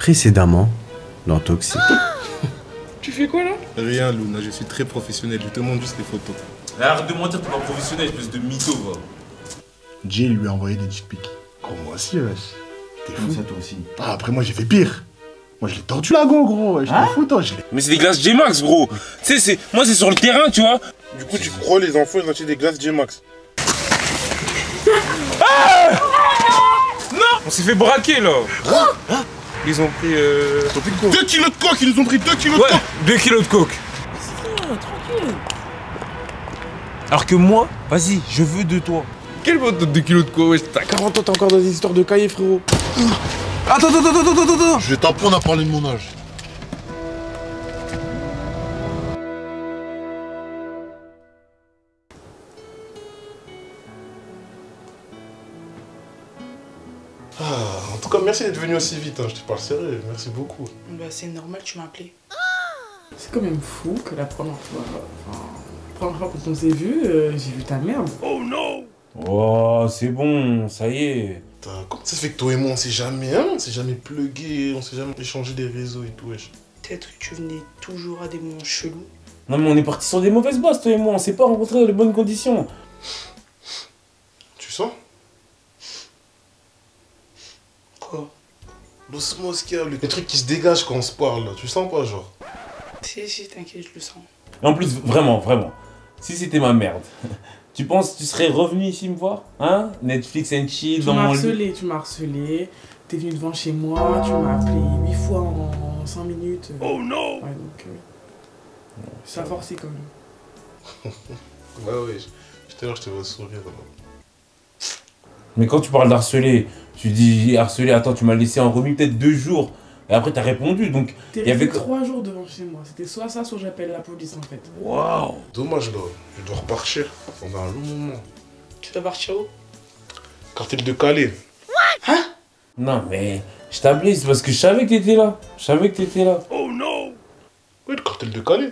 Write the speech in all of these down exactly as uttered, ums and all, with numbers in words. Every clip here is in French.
Précédemment, dans Toxic. Tu fais quoi là? Rien, Luna, je suis très professionnel, je te montre juste les photos. Arrête de mentir, t'es pas professionnel, espèce de mytho, va. Jay lui a envoyé des dick pics. Oh, moi aussi, wesh. T'es fou? ça, toi aussi. Ah, après, moi, j'ai fait pire. Moi, je l'ai tordu la go, gros. Je m'en fous, toi. Je l'ai. Mais c'est des glaces J-Max, gros. Tu sais, c'est... moi, c'est sur le terrain, tu vois. Du coup, tu crois les enfants, ils ont acheté des glaces J-Max? Ah non! On s'est fait braquer, là. Hein? Ils ont pris... Euh... Ils ont pris de coke. deux kilos de coke, ils nous ont pris deux kilos ouais, de coke. deux kilos de coke. C'est ça, tranquille. Alors que moi, vas-y, je veux de toi. Quel vote de deux kilos de quoi, wesh? T'as quarante ans, t'es encore dans des histoires de cahiers, frérot. Attends, attends, attends, attends, attends, attends. Je vais t'apprendre à parler de mon âge. Ah, en tout cas, merci d'être venu aussi vite, hein. Je te parle sérieux, merci beaucoup. Bah c'est normal, tu m'as appelé. C'est quand même fou que la première fois, enfin, la première fois quand on s'est vu, euh, j'ai vu ta merde. Oh non! Oh, c'est bon, ça y est. Putain, comment ça se fait que toi et moi, on s'est jamais, hein, on s'est jamais plugué, on s'est jamais échangé des réseaux et tout, wesh. Peut-être que tu venais toujours à des moments chelous. Non mais on est parti sur des mauvaises bases, toi et moi, on s'est pas rencontrés dans les bonnes conditions. Tu sens? Quoi? L'osmose qu'il y a, les trucs qui se dégagent quand on se parle, là. Tu sens pas, genre? Si, si, t'inquiète, je le sens. Et en plus, vraiment, vraiment, si c'était ma merde, tu penses que tu serais revenu ici me voir? Hein? Netflix and chill, Tu dans m'as mon lit. harcelé, tu m'as harcelé. T'es venu devant chez moi, tu m'as appelé huit fois en cinq minutes. Oh non! Ouais, donc... Euh, ça a forcé quand même. Ouais, ouais, j'étais là, je te vois sourire, là. Mais quand tu parles d'harceler, tu dis harceler, attends, tu m'as laissé en remis peut-être deux jours. Et après, t'as répondu, donc... T'es il y resté avait... trois jours devant chez moi. C'était soit ça, soit j'appelle la police en fait. Waouh! Dommage, là. Je dois repartir pendant un long moment. Tu dois partir où? Cartel de Calais. Hein? Non, mais... Je t'ai appelé, c'est parce que je savais que t'étais là. Je savais que t'étais là. Oh non! Oui, le cartel de Calais.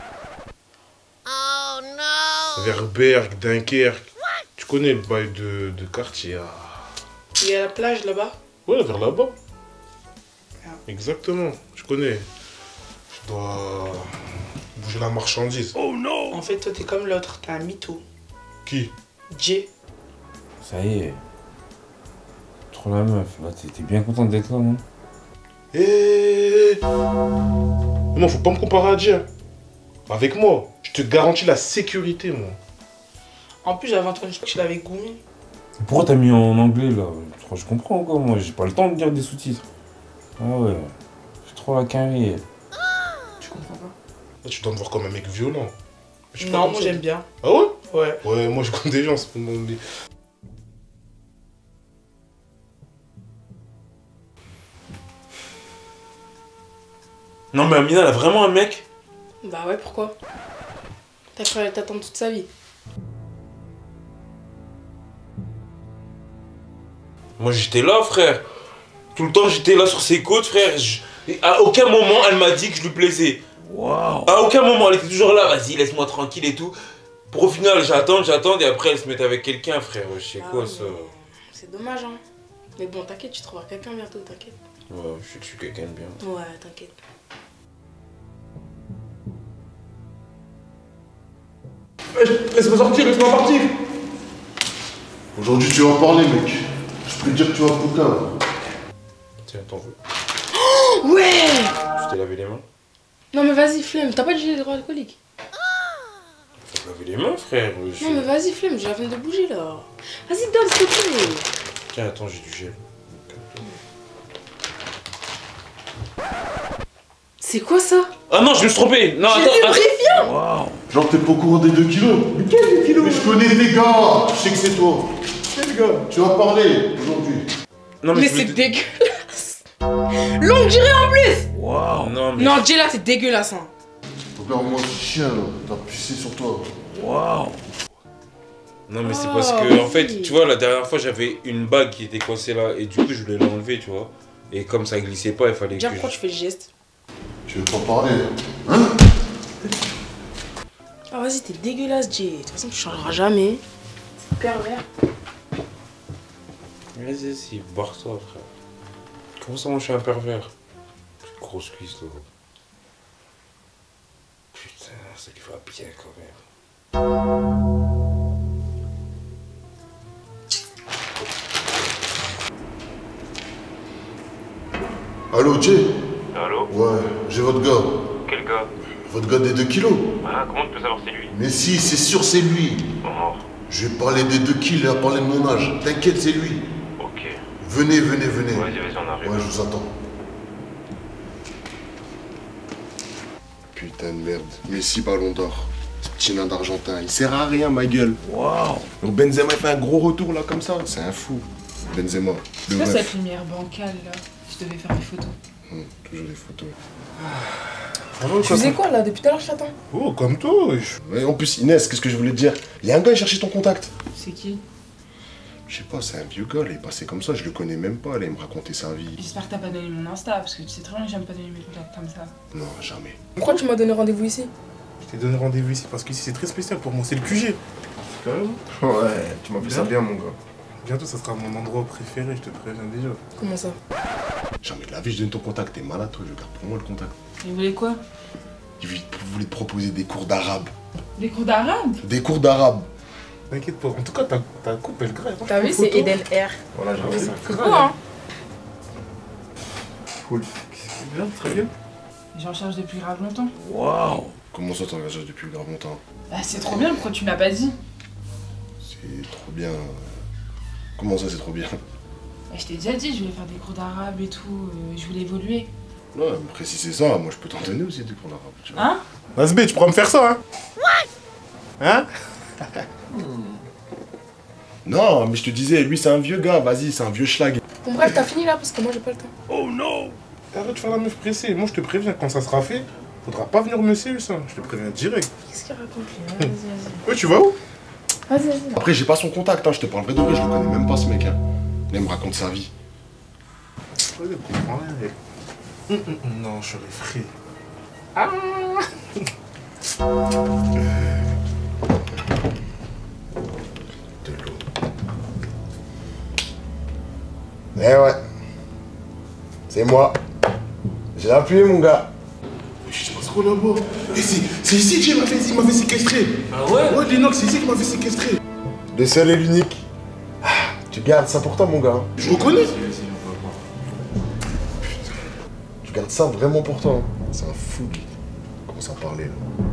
Oh non! Vers Berck, Dunkerque. Tu connais le bail de, de quartier. Ah. Il y a la plage là-bas? Ouais, vers là-bas. Ah. Exactement, je connais. Je dois bouger la marchandise. Oh non! En fait, toi, t'es comme l'autre, t'es un mytho. Qui? Jay. Ça y est. Trop la meuf, là, t'es bien content d'être là, non? Eh non, faut pas me comparer à Jay. Avec moi, je te garantis la sécurité, moi. En plus, j'avais entendu que tu l'avais goumé. Pourquoi t'as mis en anglais, là? Je comprends encore, moi, j'ai pas le temps de lire des sous-titres. Ah ouais, c'est trop la carrière. Tu comprends pas? Là, tu dois me voir comme un mec violent. Je suis pas Non, comme moi ça. j'aime bien. Ah ouais? Ouais. Ouais, moi je connais des gens en ce moment. mais- Non, mais Amina, elle a vraiment un mec? Bah ouais, pourquoi? T'as cru qu'elle t'attendre toute sa vie? Moi, j'étais là, frère. Tout le temps, j'étais là sur ses côtes, frère. Je... Et à aucun moment, elle m'a dit que je lui plaisais. Waouh. À aucun moment, elle était toujours là, vas-y, laisse-moi tranquille et tout. Pour au final, j'attends, j'attends, et après, elle se met avec quelqu'un, frère. Je sais Ah quoi, ouais, ça? C'est dommage, hein. Mais bon, t'inquiète, tu trouveras quelqu'un bientôt, t'inquiète. Ouais, je sais que je suis quelqu'un de bien. Ouais, t'inquiète. Laisse-moi sortir, laisse-moi partir. Aujourd'hui, tu vas parler, mec. Je peux te dire que tu vas pouca. Tiens, t'en veux. Ouais! Tu t'es lavé les mains? Non mais vas-y, flemme, t'as pas de gel hydroalcoolique? Faut te laver les mains, frère. Je... Non mais vas-y, flemme, j'ai la peine de bouger là. Vas-y, donne, s'il te plaît. Tiens, attends, j'ai du gel. C'est quoi ça? Ah non, je me suis trompé. Non, J'ai attends, du attends. Brivian. Waouh. Genre, t'es pas au courant des deux kilos. Mais quel deux kilos? Mais je connais des gars. Je sais que c'est toi. Quel gars? Tu vas parler aujourd'hui. Non, Mais je c'est me- dégueulasse. Longue durée en plus. Waouh. Non, mais... Non, Jay là, c'est dégueulasse, hein. Regarde-moi ce chien, là. T'as pissé sur toi. Waouh. Non, mais c'est Oh, parce que, en oui. fait, tu vois, la dernière fois, j'avais une bague qui était coincée là, et du coup, je voulais l'enlever, tu vois. Et comme ça glissait pas, il fallait Déjà, que... pourquoi je- tu fais le geste? Tu veux pas parler, hein? Ah, vas-y, t'es dégueulasse, Jay. De toute façon, tu changeras jamais. C'est pervers. Vas-y, si, barre-toi, frère. Comment ça, moi, je suis un pervers? grosse cuisse là. Putain, ça lui va bien quand même. Allô, Jay? Allô? Ouais, j'ai votre gars. Quel gars? Votre gars des deux kilos. Ah, comment tu peux savoir c'est lui? Mais si, c'est sûr, c'est lui. Oh, Je vais parler des deux kills, il a parlé de mon âge. T'inquiète, c'est lui. ok. Venez, venez, venez. Vas-y, vas-y, on arrive. Ouais, je vous attends. Putain de merde. Messi, ballon d'or. Ce petit nain d'Argentin, il sert à rien, ma gueule. Waouh. Donc Benzema il fait un gros retour là comme ça. C'est un fou. Benzema. C'est Le quoi ref. cette lumière bancale là? Je devais faire des photos. Hum, toujours des photos. Tu faisais quoi là? Depuis tout à l'heure je t'attends. Oh, comme toi, wesh. Ouais, en plus, Inès, qu'est-ce que je voulais te dire? Il y a un gars, il cherchait ton contact. C'est qui? Je sais pas, c'est un vieux gars, là, il est passé comme ça, je le connais même pas, là, il me racontait sa vie. J'espère que t'as pas donné mon Insta parce que tu sais très bien que j'aime pas donner mes contacts comme ça. Non, jamais. Pourquoi tu m'as donné rendez-vous ici? Je t'ai donné rendez-vous ici parce qu'ici c'est très spécial pour moi, c'est le Q G. Carrément. Ouais, tu m'as fait ça bien, mon gars. Bientôt ça sera mon endroit préféré, je te préviens déjà. Comment ça? Jamais de la vie, je donne ton contact, t'es malade, toi, je garde pour moi le contact. Il voulait quoi? Il voulait te proposer des cours d'arabe. Des cours d'arabe? Des cours d'arabe. T'inquiète pas, en tout cas ta, ta coupe elle grave. T'as vu, c'est Eden R. Voilà, j'ai vu ça. C'est cool hein? Cool. Bien, très bien. J'en cherche depuis grave longtemps. Waouh. Comment ça, t'en recherches depuis grave longtemps? Bah c'est trop bien, pourquoi tu me l'as pas dit? C'est trop bien. Comment ça, c'est trop bien? Bah, je t'ai déjà dit, je voulais faire des cours d'arabe et tout, euh, je voulais évoluer. Ouais, mais après, si c'est ça, moi, je peux t'en donner aussi des cours d'arabe, tu vois. Hein? Nasbé, tu pourras me faire ça, hein? Hein? Non, mais je te disais, lui, c'est un vieux gars, vas-y, c'est un vieux schlag. Bon bref, t'as fini là parce que moi j'ai pas le temps. Oh non! Arrête de faire la meuf pressée. Moi, je te préviens, quand ça sera fait, faudra pas venir me suivre, ça. Je te préviens direct. Qu'est-ce qu'il raconte lui? Vas-y, vas-y. Ouais, tu vas où? Vas-y, vas-y. Après, j'ai pas son contact, hein, je te parle vrai de vrai, je le connais même pas, ce mec, hein. Là, il me raconte sa vie. Ouais, je comprends rien, mec. Hum, hum, hum, non, je serais frais. Ah! De l'eau. Eh ouais. C'est moi. J'ai appuyé, mon gars. Mais je sais pas trop là-bas. Et c'est c'est ici qu'il m'avait il m'avait séquestré. Ah ouais? Ouais, Linox, c'est ici qu'il m'avait séquestré. Le seul et l'unique. Ah, tu gardes ça pour toi, mon gars. Je reconnais. Tu gardes ça vraiment pour toi. hein. C'est un fou, lui. Il commence à parler, là.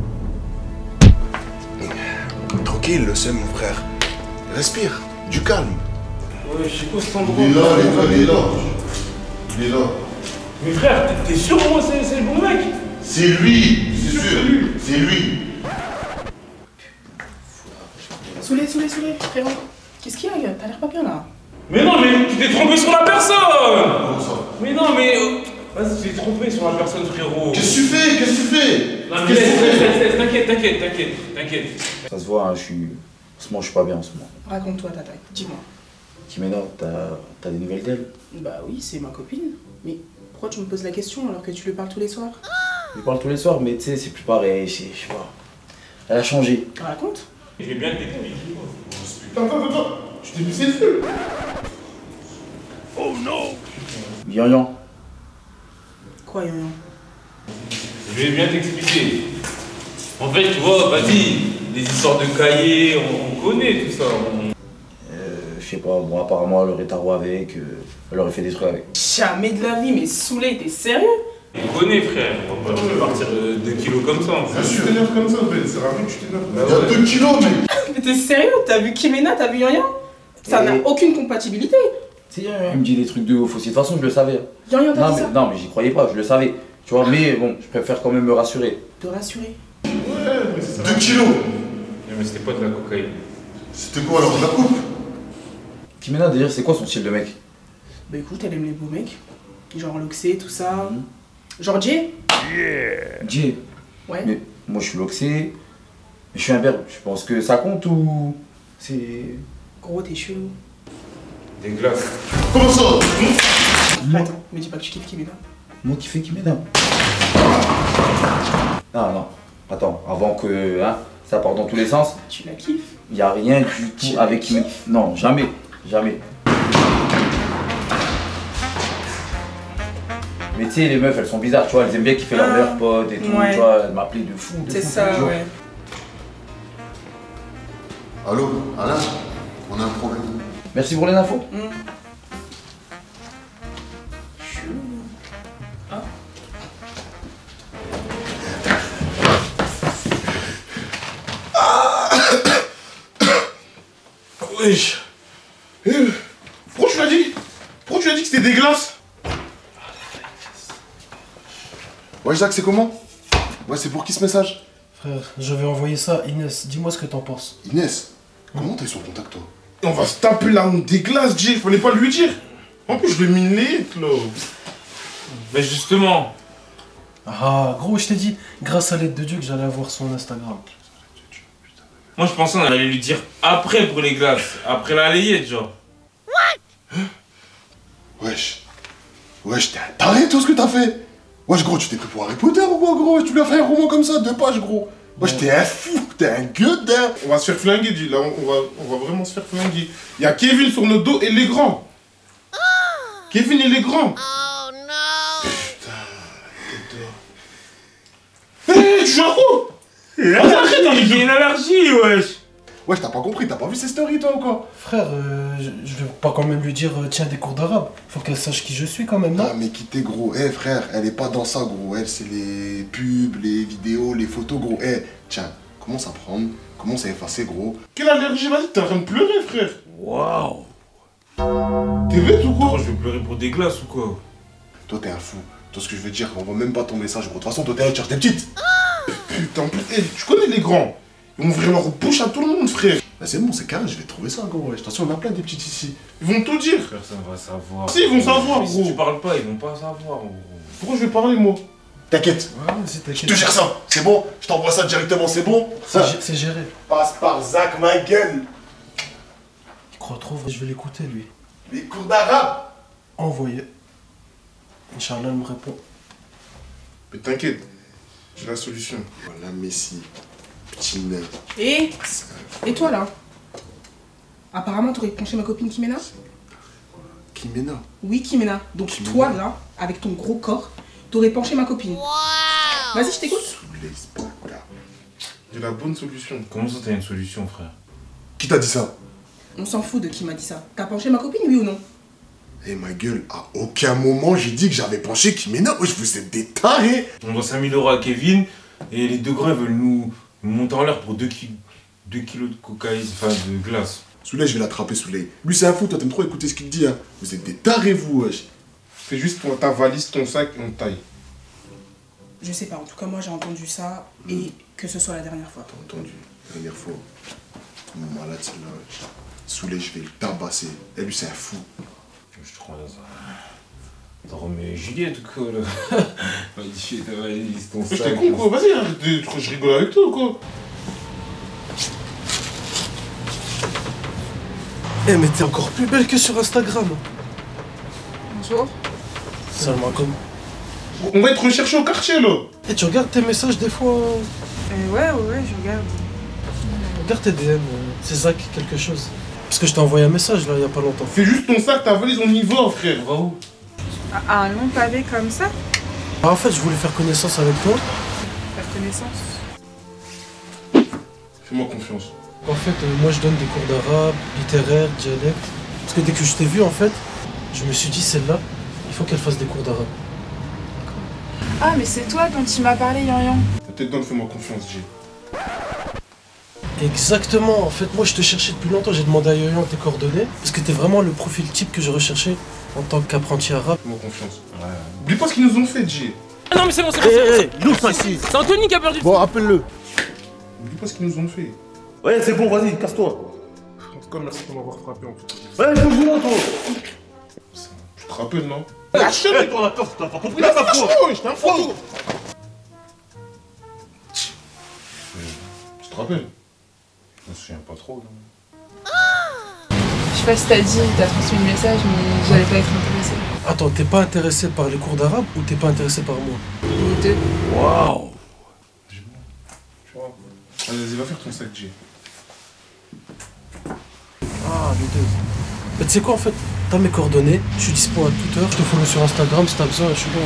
Tranquille, le seul, mon frère. Respire. Du calme. Ouais, je sais pas cet Il endroit. est là, il est là, il est là. Il est là. Mais frère, t'es- t'es sûr moi c'est c'est le bon mec? C'est lui, c'est sûr. C'est lui. Soulé, soulé, soulé, frérot. Qu'est-ce qu'il y a? T'as l'air pas bien là. Mais non, mais tu t'es trompé sur la personne! Comment ça? Mais non, mais. euh, Vas-y, tu t'es trompé sur la personne, frérot. Qu'est-ce que tu fais? Qu'est-ce que tu fais? Non, mais laisse, laisse, laisse, laisse, t'inquiète, t'inquiète, t'inquiète, t'inquiète. Ça se voit, hein, je suis. En ce moment, je suis pas bien en ce moment. Raconte-toi, Tata, dis-moi. Kimena, t'as t'as des nouvelles d'elle? Bah oui, c'est ma copine. Mais pourquoi tu me poses la question alors que tu lui parles tous les soirs? Je lui parle tous les soirs, mais tu sais, c'est plus pareil, je sais je sais pas. Elle a changé. Raconte. Je vais bien t'expliquer. Attends, attends, attends. Tu t'es pissé le feu. Yan Yan. Quoi, Yon Je vais bien t'expliquer. En fait, tu vois, vas-y, les histoires de cahiers, on, on connaît tout ça. on- Euh, je sais pas, bon, apparemment, elle aurait tarot avec, euh, elle aurait fait des trucs avec. Jamais de la vie, mais saoulé, t'es sérieux? On connaît, frère. On va pas partir de deux kilos comme ça. en fait. Ah, tu t'énerves comme ça, Ben. C'est rare que tu t'énerves. Bah Il y a ouais. deux kilos, mec. Mais t'es sérieux? T'as vu Kimena, t'as vu Yan Ça n'a Et- aucune compatibilité. Tu sais, il me dit des trucs de ouf aussi. De toute façon, je le savais. Yan Yan, t'as Non, dit mais, ça? non, mais j'y croyais pas, je le savais. Tu vois, mais bon, je préfère quand même me rassurer. Te rassurer. Ouais, mais c'est ça. Deux kilos. Non, mais c'était pas de la cocaïne. C'était quoi alors? La coupe? Kimena, d'ailleurs, c'est quoi son style de mec? Bah écoute, elle aime les beaux mecs. Genre Loxé, tout ça. Genre Jay? Jay. Ouais. Mais moi, je suis loxé, mais je suis un berbe. Je pense que ça compte ou. C'est. Gros, t'es chelou. Des glaces. Comment ça? Attends, me dis pas que tu kiffes Kimena. Moi qui fais Kimena. Non, non. Attends, avant que hein, ça parte dans tous les sens, Tu la kiffes? il n'y a rien du tout avec Kimena. Non, jamais. Jamais. Mais tu sais, les meufs, elles sont bizarres, tu vois, elles aiment bien kiffer leur Ah, meilleur pote et tout, ouais. tu vois, elles m'appelaient de fou, de C'est fou tous ça, les jours. ouais. Allô, Alain, on a un problème. Merci pour les infos. Mm. Wesh. Eh, pourquoi tu l'as dit? Pourquoi tu l'as dit que c'était des glaces? Ouais, Jacques, c'est comment? Ouais, c'est pour qui ce message? Frère, j'avais envoyé ça à Inès. Dis-moi ce que t'en penses. Inès, comment t'as eu son contact, toi? On va se taper la honte des glaces, Jay. Fallait pas lui dire. En plus, je l'ai mis net, là. Mais justement. Ah, gros, je t'ai dit, grâce à l'aide de Dieu, que j'allais avoir son Instagram. Moi, je pensais qu'on allait lui dire après pour les glaces. Après la layette, genre. Wesh. Wesh, t'es un taré, tout ce que t'as fait. Wesh, gros, tu t'es pris pour Harry Potter ou quoi, gros? Tu lui as fait un roman comme ça, deux pages, gros. Wesh, t'es un fou, t'es un gueudin. On va se faire flinguer, Jay. Là, on va, on va vraiment se faire flinguer. Il y a Kevin sur notre dos et les grands. Kevin et les grands. Oh non. Putain, hey, tu joues à quoi? Attends, arrête, arrête. J'ai une allergie, wesh. Wesh, t'as pas compris, t'as pas vu ses stories, toi, ou quoi? Frère, euh, je, je vais pas quand même lui dire, euh, tiens, des cours d'arabe. Faut qu'elle sache qui je suis quand même, non? Ah, mais quittez, gros. Eh, frère, elle est pas dans ça, gros. Elle, c'est les pubs, les vidéos, les photos, gros. Eh, tiens, commence à prendre, commence à effacer, gros. Quelle allergie, vas-y, t'es en train de pleurer, frère. Waouh. T'es bête ou quoi? Je vais pleurer pour des glaces ou quoi? Toi, t'es un fou. Toi, ce que je veux dire, on voit même pas ton message, gros. De toute façon, toi, t'es là, tu cherches des petites. Putain, eh, tu connais les grands. Ils vont ouvrir leur bouche à tout le monde, frère. Bah, c'est bon, c'est carré, je vais trouver ça, gros. Wesh. Attention, on a plein des petites ici. Ils vont tout dire. Personne va savoir. Si, ils vont savoir, Mais si gros. tu parles pas, ils vont pas savoir, gros. Pourquoi je vais parler, moi? T'inquiète. Ouais, c'est Je t'inquiète. te gère ça. C'est bon. Je t'envoie ça directement, c'est bon. C'est Ça gé- C'est géré. passe par Zach, ma gueule. Il croit trop, je vais l'écouter, lui. Les cours d'arabe. Envoyé. Inch'Allah, elle me répond. Mais t'inquiète, j'ai la solution. Voilà, Messi. Petit nain. Et Et toi là? Apparemment t'aurais penché ma copine Kimena? Kimena. Oui Kimena. Donc Kimena. toi là, avec ton gros corps, t'aurais penché ma copine. Vas-y je t'écoute. Soulez ce bâtard. J'ai la bonne solution. Comment ça, t'as une solution, frère? Qui t'a dit ça? On s'en fout de qui m'a dit ça. T'as penché ma copine, oui ou non? Eh ma gueule, à aucun moment j'ai dit que j'avais penché Kimena. Wesh, vous êtes des tarés. On doit cinq mille euros à Kevin et les deux grands ils veulent nous, nous monter en l'air pour deux kilos de cocaïne, enfin de glace. Souley, je vais l'attraper, Souley. Lui, c'est un fou, toi, t'aimes trop écouter ce qu'il dit, hein. Vous êtes des tarés, vous, wesh. Fais juste ton- ta valise, ton sac et on taille. Je sais pas, en tout cas moi j'ai entendu ça et que ce soit la dernière fois. T'as entendu? Dernière fois. Malade, celle-là, wesh. Souley, je vais le tabasser. Et lui, c'est un fou. Je te crois dans ça. T'as remis Juliette ou quoi là? Vas-y, fais ta valise, ton sac. J'étais con, quoi. Vas-y, arrête de- je rigole avec toi ou quoi? Eh, mais t'es encore plus belle que sur Instagram. Bonjour. Salam alaikum. On va être recherché au quartier, là. Et tu regardes tes messages des fois. Euh, ouais, ouais, ouais, je regarde. Regarde tes D M. euh, C'est Zach quelque chose. Parce que je t'ai envoyé un message là il y a pas longtemps. Fais juste ton sac, ta valise, on y va, frère. On va où? Ah, un long pavé comme ça? Ah, en fait, je voulais faire connaissance avec toi. Faire connaissance. Fais-moi confiance. En fait, euh, moi je donne des cours d'arabe, littéraire, dialecte. Parce que dès que je t'ai vu, en fait, je me suis dit, celle-là, il faut qu'elle fasse des cours d'arabe. Ah, mais c'est toi dont il m'a parlé, Yan-Yan. T'as peut-être donné, fais-moi confiance, Jay. Exactement, en fait, moi je te cherchais depuis longtemps, j'ai demandé à Yoyan tes coordonnées. Parce que t'es vraiment le profil type que je recherchais en tant qu'apprenti arabe. Fais-moi confiance. Ouais. Oublie pas ce qu'ils nous ont fait, Jay. Ah non mais c'est bon, c'est bon, c'est bon. L'ouvre ici. C'est Anthony qui a perdu. Bon, appelle-le. Oublie pas ce qu'ils nous ont fait. Ouais, c'est bon, vas-y, casse-toi. En tout cas, merci de m'avoir frappé en tout cas. Ouais, je vous toi. Tu te rappelles, non? Lâche toi, la torse, t'as pas compris la ta foi. J'étais un fou. Tu te rappelles? Je me souviens pas trop. Là. Je sais pas si t'as dit, t'as transmis le message, mais j'allais pas être intéressée. Attends, t'es pas intéressé par les cours d'arabe ou t'es pas intéressé par moi? Les deux. Waouh. Tu vois? Allez, vas-y, va faire ton sac, Jay. Ah, les deux. Mais tu sais quoi en fait? t'as mes coordonnées, je suis dispo à toute heure, je te follow sur Instagram si t'as besoin, je suis là.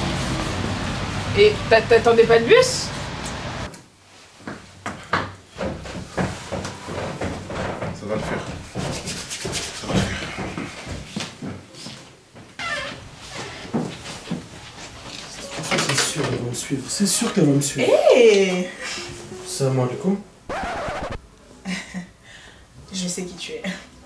Et t'attendais pas de bus? Ça va le faire. Ça va le faire. C'est sûr qu'elle va me suivre, c'est sûr qu'elle va me suivre. Hé Salam alaikum. Je sais qui tu es.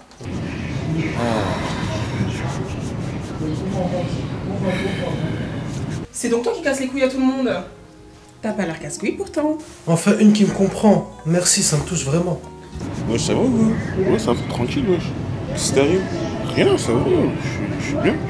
C'est donc toi qui casse les couilles à tout le monde. T'as pas l'air casse-couille pourtant. Enfin, une qui me comprend. Merci, ça me touche vraiment. Wesh, ça va ou quoi? Ouais, ça va, tranquille, wesh. Qu'est-ce qui t'arrive? Rien, ça va, je suis- je suis bien.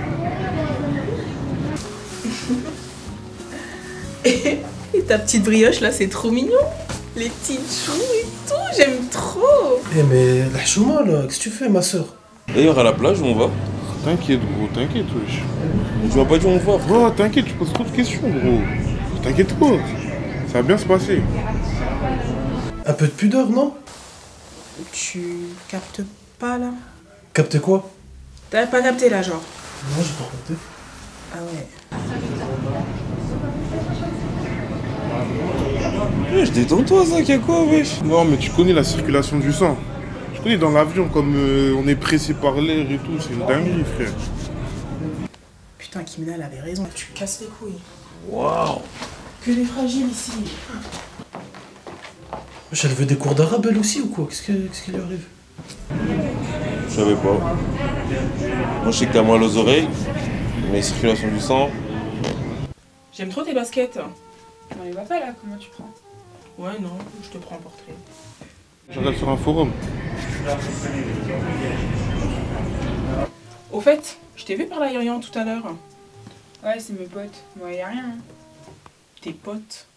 Et, et ta petite brioche là, c'est trop mignon. Les petites choux et tout, j'aime trop. Eh mais la chouma là, qu'est-ce que tu fais ma soeur? D'ailleurs, à la plage où on va? T'inquiète, gros, t'inquiète, wesh. Tu m'as pas dit où on va? Oh, t'inquiète, tu poses trop de questions, gros. T'inquiète pas, ça va bien se passer. Un peu de pudeur, non? Tu captes pas là? Capter quoi? T'as pas capté là, genre? Non, j'ai pas capté. Ah ouais. Wesh, détends-toi, ça, y'a quoi, wesh? Non, mais tu connais la circulation du sang. Tu connais dans l'avion, comme euh, on est pressé par l'air et tout, c'est une dinguerie, frère. Putain, Kimina, elle avait raison. Tu casses les couilles. Waouh! Que des fragiles ici. Wesh, elle veut des cours d'arabe elle aussi ou quoi? Qu'est-ce que- qu'est-ce qui lui arrive? Je savais pas. Moi, je sais que t'as mal aux oreilles, mais circulation du sang. J'aime trop tes baskets. On les voit pas là, comment tu prends? Ouais, non, je te prends en portrait. Je regarde sur un forum. Au fait, je t'ai vu par là, Yorian, tout à l'heure. Ouais, c'est mes potes. Moi, y a rien. Hein. Tes potes.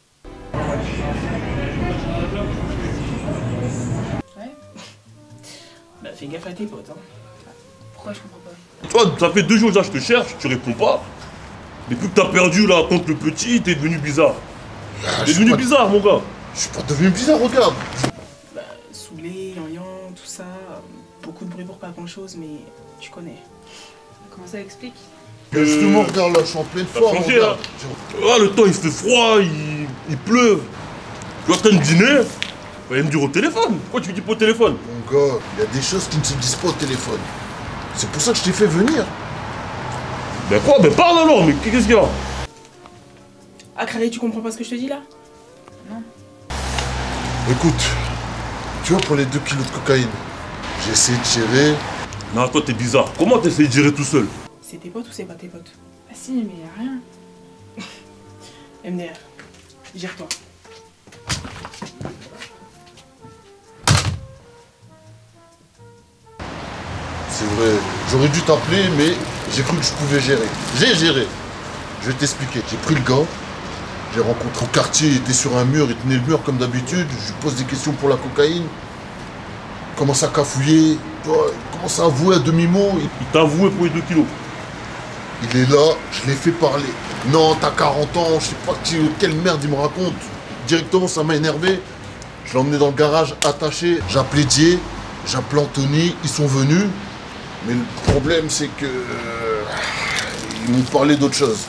Ouais. Bah, fais gaffe à tes potes, hein. Pourquoi je comprends pas? Toi, ça fait deux jours déjà que je te cherche, tu réponds pas. Depuis que t'as perdu là contre le petit, t'es devenu bizarre. Ah, t'es je devenu suis pas- bizarre, mon gars. Je suis pas devenu bizarre, regarde. Bah, saoulé, Yorian, tout ça. Beaucoup de bruit pour pas grand chose, mais tu connais. Comment ça explique? Mais justement, regarde là, je suis en pleine T'as forme. changé, regarde. Ah, le temps il fait froid, il, il pleut. Tu es en train de dîner, il va me dire au téléphone. Pourquoi tu me dis pas au téléphone? Mon gars, il y a des choses qui ne se disent pas au téléphone. C'est pour ça que je t'ai fait venir. Ben quoi? Ben parle alors, mais qu'est-ce qu'il y a? Ah, Crary, tu comprends pas ce que je te dis là? Non. Écoute, tu vois, pour les deux kilos de cocaïne, j'ai essayé de gérer. Non, toi t'es bizarre. Comment t'essayes de gérer tout seul? C'est tes potes ou c'est pas tes potes? Ah si, mais y a rien. M D R, gère-toi. C'est vrai, j'aurais dû t'appeler, mais j'ai cru que je pouvais gérer. J'ai géré. Je vais t'expliquer. J'ai pris le gars, j'ai rencontré au quartier, il était sur un mur, il tenait le mur comme d'habitude. Je lui pose des questions pour la cocaïne. Il commence à cafouiller, tu vois, il commence à avouer à demi-mot. Il, il t'a avoué pour les deux kilos. Il est là, je l'ai fait parler. Non, t'as quarante ans, je sais pas qui, quelle merde il me raconte. Directement, ça m'a énervé. Je l'ai emmené dans le garage, attaché. J'ai appelé Dieu, j'ai appelé Anthony, ils sont venus. Mais le problème, c'est que... euh, ils m'ont parlé d'autre chose.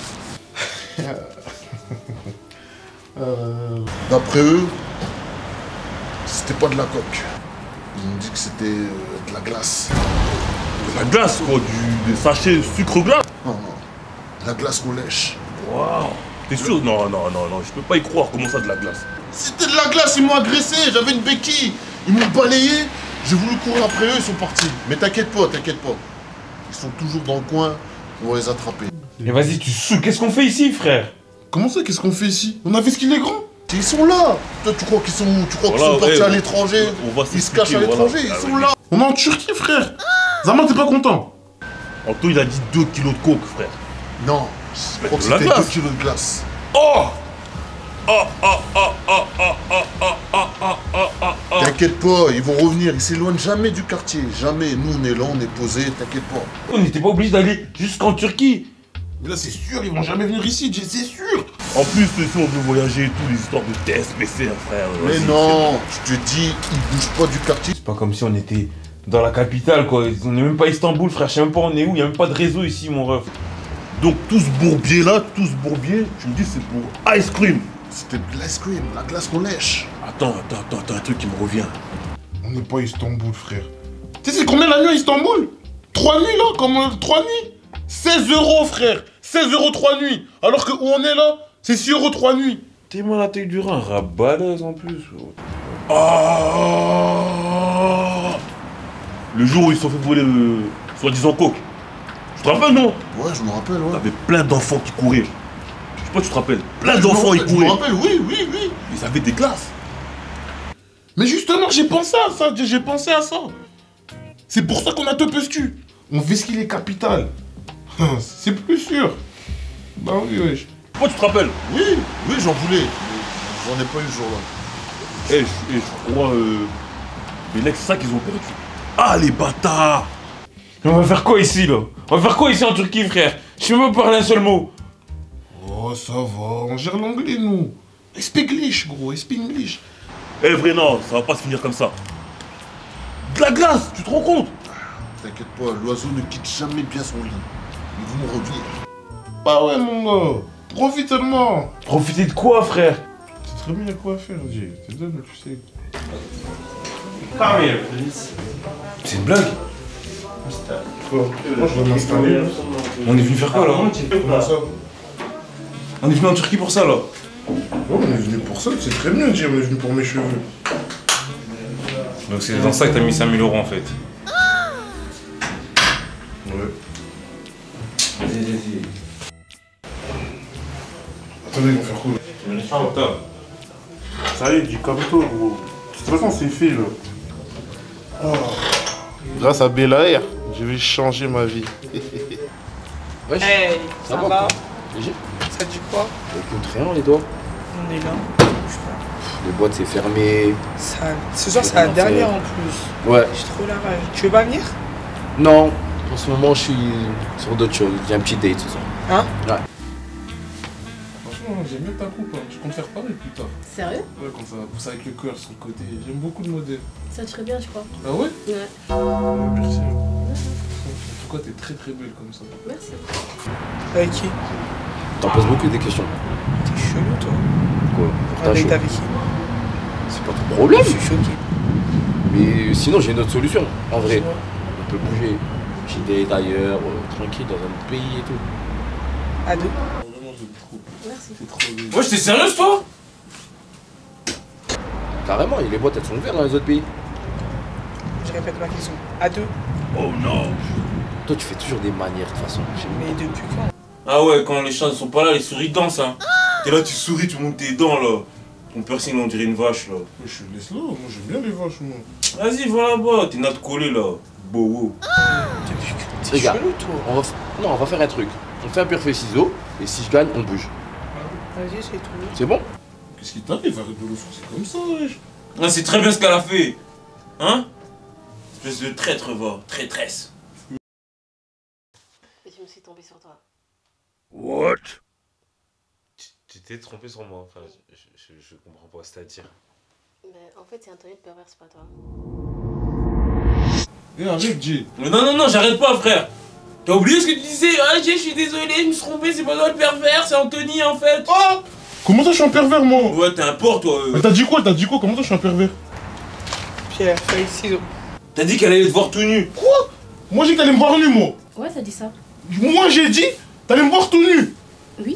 euh... D'après eux, c'était pas de la coque. Ils m'ont dit que c'était euh, de la glace. De la glace, quoi? Du, des sachets sucre glace? Non, non. De la glace qu'on lèche. Waouh. T'es sûr? Non, non, non, non, je peux pas y croire. Comment ça, de la glace? C'était de la glace, ils m'ont agressé, j'avais une béquille. Ils m'ont balayé, j'ai voulu courir après eux, ils sont partis. Mais t'inquiète pas, t'inquiète pas. Ils sont toujours dans le coin, on va les attraper. Mais vas-y, tu saoules, qu'est-ce qu'on fait ici, frère? Comment ça, qu'est-ce qu'on fait ici? On a vu ce qu'il est grand. Ils sont là. Toi, tu crois qu'ils sont où? Tu crois qu'ils Voilà, sont partis ouais, à l'étranger? on va Ils se cachent à s'expliquer, l'étranger, voilà. ils Ah sont oui. là. On est en Turquie, frère. Zaman, t'es pas content? Anto, il a dit deux kilos de coke, frère. Non, je crois que de la c'était glace. deux kilos de glace. Oh! Oh, oh, oh, oh, oh, oh, oh, oh, oh, oh, oh, oh. T'inquiète pas, ils vont revenir, ils s'éloignent jamais du quartier. Jamais. Nous, on est là, on est posé, t'inquiète pas. On n'était pas obligé d'aller jusqu'en Turquie. Mais là, c'est sûr, ils vont jamais venir ici, Jay, c'est sûr. En plus, si on veut voyager et tout, les histoires de tests, P C R, frère. Mais vas-y, non, je te dis, ils bougent pas du quartier. C'est pas comme si on était dans la capitale, quoi. On n'est même pas à Istanbul, frère. Je sais même pas on est où. Y a même pas de réseau ici, mon ref. Donc, tout ce bourbier là, tout ce bourbier, tu me dis c'est pour ice cream. C'était de l'ice cream, la glace qu'on lèche. Attends, attends, attends, attends, un truc qui me revient. On n'est pas à Istanbul, frère. Tu sais, c'est combien la nuit à Istanbul? Trois nuits, là, comme euh, trois nuits. seize euros, frère. seize euros trois nuits. Alors que où on est là, c'est six euros trois nuits. T'es mal à taille du rein, rabalaise en plus. Ah, le jour où ils se sont fait voler le soi-disant coke. Tu te rappelles, non? Ouais, je me rappelle, ouais. T'avais plein d'enfants qui couraient. Je sais pas, tu te rappelles? Plein Ouais, d'enfants, ils je me couraient. rappelle, oui, oui, oui. Ils avaient des glaces. Mais justement, j'ai pensé à ça, j'ai pensé à ça. C'est pour ça qu'on a Topescu. On vesquille les capitales. C'est plus sûr. Bah oui, wesh. Toi, tu te rappelles? Oui, oui, j'en voulais. J'en ai pas eu le jour-là. Eh, je, eh, je crois... Euh... Mais Lex, c'est ça qu'ils ont perdu. Ah, les bâtards! Mais on va faire quoi ici, là? On va faire quoi ici en Turquie, frère? Je sais même pas parler un seul mot. Oh, ça va, on gère l'anglais, nous. Espeglish, gros, espeglish. Eh, vrai, non, ça va pas se finir comme ça. De la glace, tu te rends compte? T'inquiète pas, l'oiseau ne quitte jamais bien son lit. Ils vont revenir. Bah ouais, mon gars. Profite seulement. Profiter de quoi, frère? C'est très bien quoi faire, Jay. T'es donne, tu sais. Kamil. C'est une blague? Quoi? Moi, je vais m'installer. On est venu faire quoi, là? Comment ça? On est venu en Turquie pour ça, là. Ouais, on est venu pour ça, c'est très bien, Jay. On est venu pour mes cheveux. Donc c'est dans ça que t'as mis cinq mille euros, en fait. Ouais. Vas-y, vas-y. Attendez, ils vont faire quoi, là? Ah, attends. Ça y est, dis comme toi, gros. De toute façon, c'est fait, là. Oh. Grâce à Bel Air, je vais changer ma vie. Wesh, hey, ça, ça va, va Léger. Ça dit quoi? Écoute, rien, les doigts. On est là. Les boîtes, c'est fermé. Ça... Ce soir, c'est la dernière en plus. Ouais. J'ai trop la rage. Tu veux pas venir? Non, en ce moment, je suis sur d'autres choses. J'ai un petit date ce soir. Hein? Ouais. Franchement, j'aime bien ta coupe, hein. Je compte faire pareil plus tard. Sérieux? Ouais, quand ça va pousser avec le cœur sur le côté. J'aime beaucoup le modèle. Ça te ferait bien, je crois. Ah ouais? Ouais. Ouais, merci. En tout cas, t'es très très belle comme ça. Merci. Avec qui? T'en poses beaucoup des questions. T'es chelou, toi. Quoi? Un date avec qui? C'est pas ton problème. Je suis choqué. Mais sinon, j'ai une autre solution. En vrai, on peut bouger. J'ai des date ailleurs, euh, tranquille, dans un autre pays et tout. À deux? Vraiment, j'aime trop. Merci. C'est trop bien. Wesh, t'es sérieuse, toi? Carrément, et les boîtes, elles sont ouvertes dans les autres pays. Je répète ma question. À deux? Oh non! Toi, tu fais toujours des manières, de toute façon. Mais depuis quand? Ah ouais, quand les chats ne sont pas là, les souris dansent, hein. T'es là, tu souris, tu montes tes dents, là. Ton piercing, on dirait une vache, là. Je suis laisse là, moi j'aime bien les vaches, moi. Vas-y, va là-bas, t'es notre collé, là. Beau, wow. T'es chelou, toi. On va f... Non, on va faire un truc. On fait un pierre feuille ciseaux, et si je gagne, on bouge. Vas-y, c'est tout. C'est bon? Qu'est-ce qui t'arrive? Arrête de le faire, c'est comme ça, wesh. Ah, c'est très bien ce qu'elle a fait. Hein? Espèce de traître, va. Traîtresse. Et je me suis tombée sur toi. What? Tu t'es trompé sur moi, enfin, je, je, je comprends pas, c'est-à-dire. Mais en fait, c'est Anthony le pervers, c'est pas toi. Eh, arrête, Jay. Mais non, non, non, j'arrête pas, frère. T'as oublié ce que tu disais? Ah, Jay, je suis désolé, je me suis trompé, c'est pas toi le pervers, c'est Anthony, en fait. Oh! Comment ça, je suis un pervers, moi? Ouais, t'es un porc, toi. Euh. Mais t'as dit quoi? T'as dit quoi? Comment ça, je suis un pervers? Pierre, feuille, ciseaux. T'as dit qu'elle allait te voir tout nu. Quoi? Moi, j'ai dit que t'allais me voir nu, moi. Ouais, t'as dit ça. Moi, j'ai dit t'allais me voir tout nu. Oui.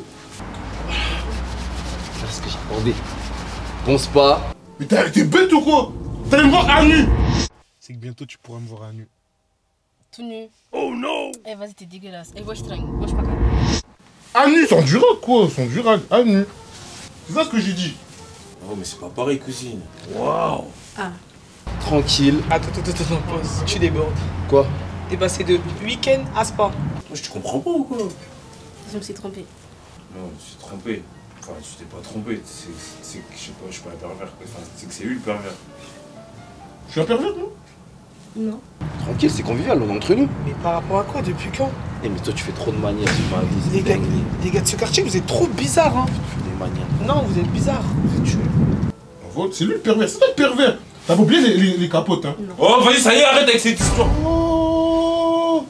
C'est ce que j'attendais. Pense pas. Mais t'es bête ou quoi? T'allais me voir à nu. C'est que bientôt, tu pourras me voir à nu. Tout nu. Oh non! Eh, vas-y, t'es dégueulasse. Eh, wesh, tringue. Wesh, pas calme. À nu, sans durac, quoi. Sans durac, à nu. C'est ça ce que j'ai dit. Oh, mais c'est pas pareil, cousine. Waouh! Ah. Tranquille. Attends, attends, attends, attends, pause. Tu débordes. Quoi? T'es passé de week-end à spa. Je te comprends pas ou quoi? Je me suis trompée. Non, je suis trompé. Enfin, tu t'es pas trompé. C'est que, je sais pas, je suis pas un pervers. Enfin, c'est que c'est lui le pervers. Je suis un pervers, non? Non. Tranquille, c'est convivial, on est entre nous. Mais par rapport à quoi? Depuis quand? Eh, mais toi, tu fais trop de manières sur ma vie. Les gars, les, les gars de ce quartier, vous êtes trop bizarres, hein. Tu fais des manières. Non, vous êtes bizarres. Vous êtes chelous. C'est lui le pervers, c'est toi le pervers. T'as pas oublié les, les, les capotes, hein? Oh, vas-y, ça y est, arrête avec cette histoire. Oh.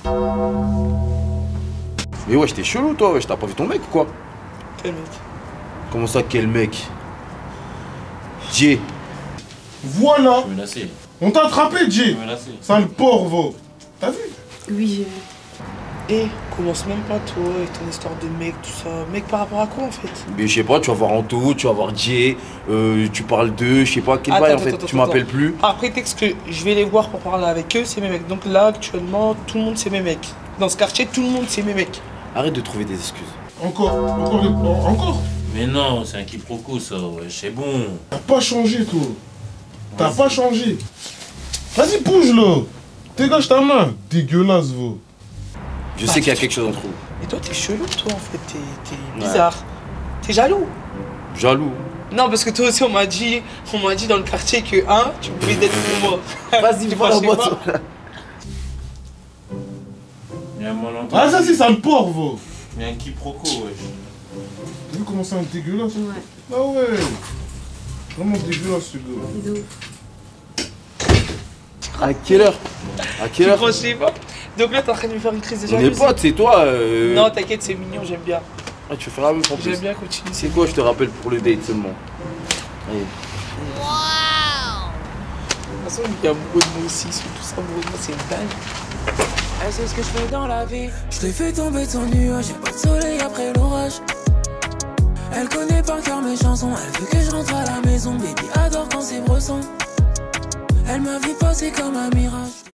Mais wesh, t'es chelou toi, wesh, t'as pas vu ton mec ou quoi? Quel mec? Comment ça, quel mec? Jay. Voilà. Menacé. On t'a attrapé, Jay. Menacé. Sale porvo. T'as vu? Oui, j'ai vu. Eh, commence même pas toi avec ton histoire de mec, tout ça. Mec par rapport à quoi en fait? Mais je sais pas, tu vas voir Anto, tu vas voir Jay, euh, tu parles d'eux, je sais pas quel bail en fait, attends, tu m'appelles plus. Ah, prétexte que je vais les voir pour parler avec eux, c'est mes mecs. Donc là, actuellement, tout le monde c'est mes mecs. Dans ce quartier, tout le monde c'est mes mecs. Arrête de trouver des excuses. Encore, encore, les- en- encore. Mais non, c'est un quiproquo ça, ouais, c'est bon. T'as pas changé, toi. T'as pas changé. Vas-y, bouge là. Dégage ta main. Dégueulasse, vous. Je sais qu'il y a quelque chose entre vous. Et toi, t'es chelou, toi en fait, t'es t'es Ouais. bizarre. T'es jaloux. Jaloux. Non, parce que toi aussi, on m'a dit, on m'a dit dans le quartier que, hein, tu pouvais d'être pour moi. Vas-y, Tu va la pensais boîte. pas? Il y a un malentendu. Ah, ça, c'est sale porvo. Il y a un quiproquo, wesh. T'as vu comment c'est un dégueulasse? Ouais. Ah ouais. Vraiment dégueulasse, ce gars. C'est de ouf. À quelle heure? À quelle Tu heure? pensais pas? Donc là, t'es en train de me faire une crise de On jalousie. est potes, c'est toi. Euh... Non, t'inquiète, c'est mignon, j'aime bien. Ah, tu veux faire la même en plus. J'aime bien continuer. C'est quoi, je te rappelle pour le date seulement. Allez. De toute façon, il est amoureux de moi aussi, ils sont tous amoureux de moi, c'est une dingue. Elle sait ce que je fais dans la vie. Je t'ai fait tomber ton nuage, j'ai pas de soleil après l'orage. Elle connaît par cœur mes chansons, elle veut que je rentre à la maison. Baby adore quand c'est bresson. Elle m'a vu passer comme un mirage.